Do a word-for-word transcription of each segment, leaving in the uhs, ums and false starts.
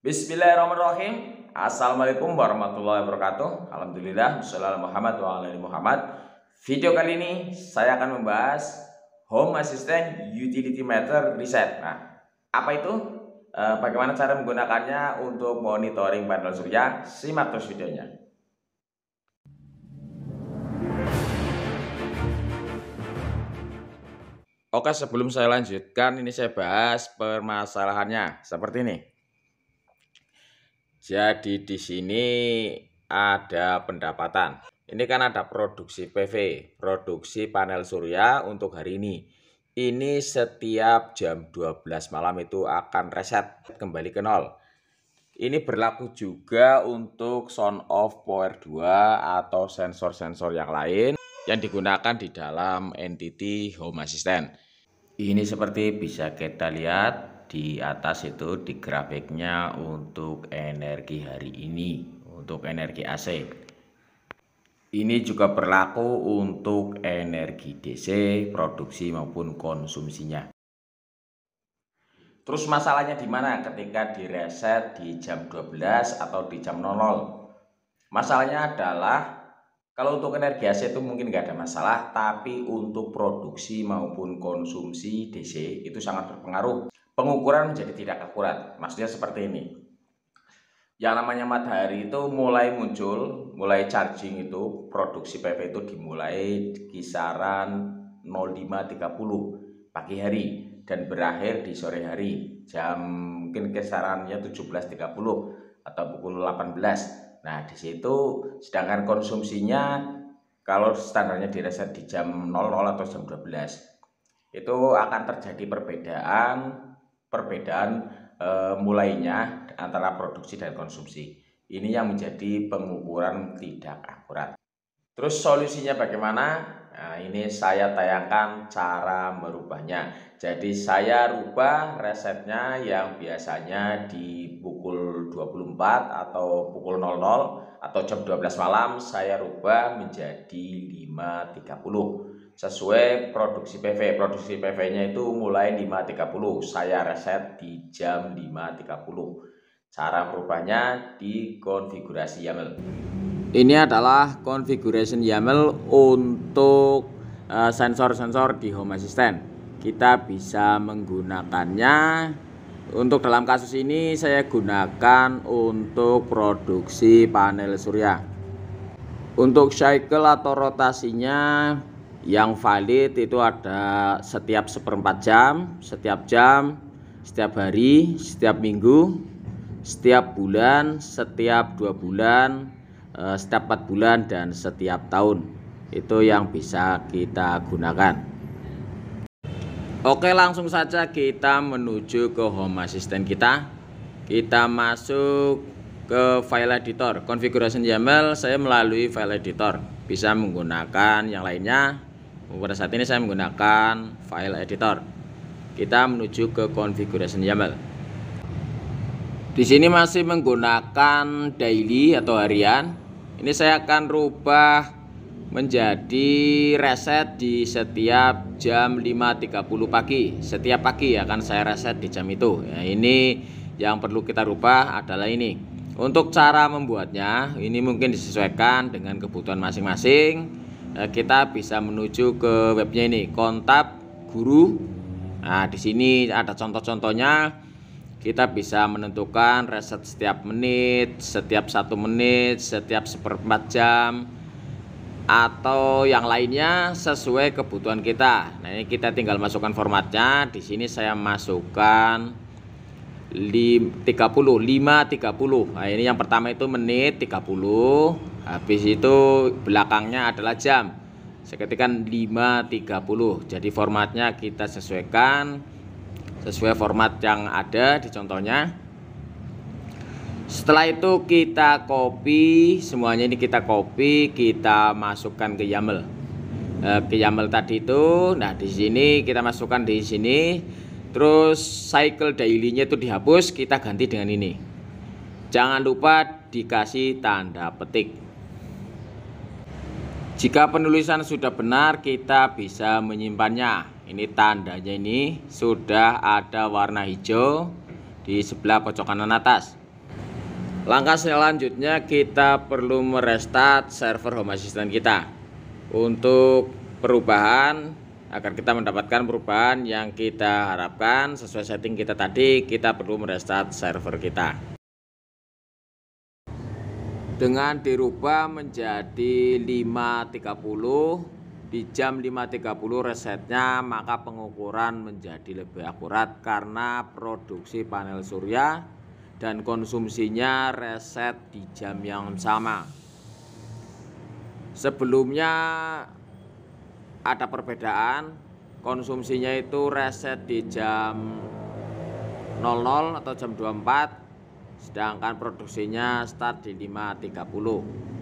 Bismillahirrahmanirrahim. Assalamualaikum warahmatullahi wabarakatuh. Alhamdulillah, Wassalamualaikum Muhammad wa ala ali Muhammad. Video kali ini saya akan membahas Home Assistant Utility Meter Reset. Nah, apa itu? E, bagaimana cara menggunakannya untuk monitoring panel surya? Simak terus videonya. Oke, sebelum saya lanjutkan, ini saya bahas permasalahannya seperti ini. Jadi di sini ada pendapatan. Ini kan ada produksi P V, produksi panel surya untuk hari ini. Ini setiap jam dua belas malam itu akan reset kembali ke nol. Ini berlaku juga untuk sound off power dua atau sensor-sensor yang lain yang digunakan di dalam entity Home Assistant. Ini seperti bisa kita lihat di atas itu di grafiknya untuk energi hari ini, untuk energi A C. Ini juga berlaku untuk energi D C, produksi maupun konsumsinya. Terus masalahnya di mana ketika direset di jam dua belas atau di jam nol nol? Masalahnya adalah kalau untuk energi A C itu mungkin nggak ada masalah, tapi untuk produksi maupun konsumsi D C itu sangat berpengaruh. Pengukuran menjadi tidak akurat. Maksudnya seperti ini. Yang namanya matahari itu mulai muncul, mulai charging itu, produksi P V itu dimulai kisaran nol lima tiga puluh pagi hari dan berakhir di sore hari. Jam mungkin kisarannya tujuh belas tiga puluh atau pukul delapan belas. Nah, di situ sedangkan konsumsinya kalau standarnya direset di jam nol nol atau jam dua belas itu akan terjadi perbedaan perbedaan e, mulainya antara produksi dan konsumsi. Ini yang menjadi pengukuran tidak akurat. Terus solusinya bagaimana? Nah, ini saya tayangkan cara merubahnya. Jadi saya rubah resetnya yang biasanya di pukul dua puluh empat atau pukul nol nol atau jam dua belas malam, saya rubah menjadi lima tiga puluh sesuai produksi P V. Produksi P V-nya itu mulai lima tiga puluh, saya reset di jam lima tiga puluh. Cara merubahnya di konfigurasi YAML. Ini adalah configuration YAML untuk sensor-sensor uh, di Home Assistant. Kita bisa menggunakannya untuk dalam kasus ini saya gunakan untuk produksi panel surya. Untuk cycle atau rotasinya yang valid itu ada setiap seperempat jam, setiap jam, setiap hari, setiap minggu, setiap bulan, setiap dua bulan, setiap empat bulan, dan setiap tahun. Itu yang bisa kita gunakan. Oke, langsung saja kita menuju ke Home Assistant kita. Kita masuk ke file editor. Configuration YAML saya melalui file editor. Bisa menggunakan yang lainnya. Pada saat ini saya menggunakan file editor. Kita menuju ke configuration YAML. Di sini masih menggunakan daily atau harian. Ini saya akan rubah menjadi reset di setiap jam lima tiga puluh pagi. Setiap pagi akan saya reset di jam itu. Ya, ini yang perlu kita rubah adalah ini. Untuk cara membuatnya, ini mungkin disesuaikan dengan kebutuhan masing-masing. Kita bisa menuju ke webnya ini, kontak guru. Nah, di sini ada contoh-contohnya. Kita bisa menentukan reset setiap menit, setiap satu menit, setiap seperempat jam, atau yang lainnya sesuai kebutuhan kita. Nah, ini kita tinggal masukkan formatnya. Di sini saya masukkan tiga puluh, lima tiga puluh. Nah, ini yang pertama itu menit tiga puluh. Habis itu belakangnya adalah jam. Saya ketikkan lima tiga puluh. Jadi formatnya kita sesuaikan sesuai format yang ada di contohnya. Setelah itu kita copy semuanya, ini kita copy, kita masukkan ke YAML. E, ke YAML tadi itu. Nah, di sini kita masukkan di sini. Terus cycle daily-nya itu dihapus, kita ganti dengan ini. Jangan lupa dikasih tanda petik. Jika penulisan sudah benar, kita bisa menyimpannya. Ini tandanya ini sudah ada warna hijau di sebelah pojok kanan atas. Langkah selanjutnya kita perlu merestart server home assistant kita untuk perubahan. Agar kita mendapatkan perubahan yang kita harapkan sesuai setting kita tadi, kita perlu merestart server kita dengan dirubah menjadi lima tiga puluh. Di jam lima tiga puluh resetnya, maka pengukuran menjadi lebih akurat karena produksi panel surya dan konsumsinya reset di jam yang sama. Sebelumnya ada perbedaan, konsumsinya itu reset di jam nol nol atau jam dua puluh empat, sedangkan produksinya start di lima tiga puluh.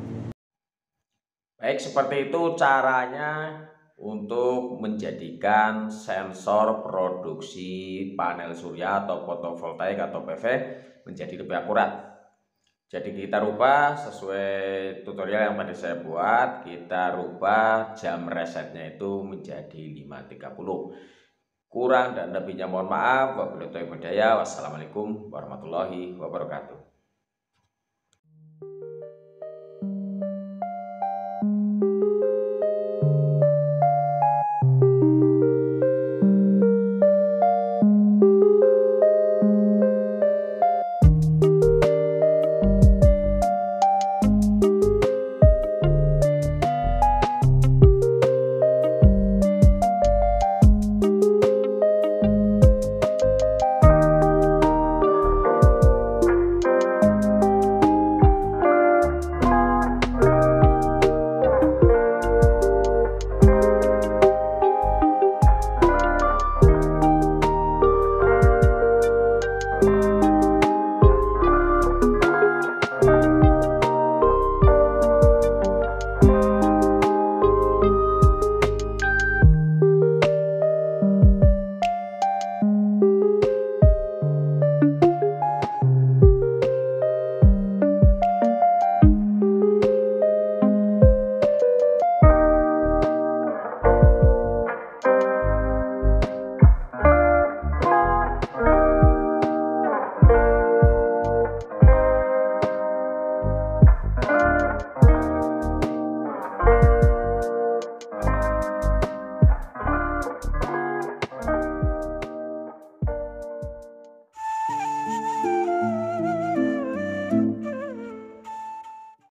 Baik, seperti itu caranya untuk menjadikan sensor produksi panel surya atau fotovoltaik atau P V menjadi lebih akurat. Jadi kita rubah sesuai tutorial yang tadi saya buat, kita rubah jam resetnya itu menjadi lima tiga puluh. Kurang dan lebihnya mohon maaf. Wabillahi taufiq wal hidayah. Wassalamualaikum warahmatullahi wabarakatuh.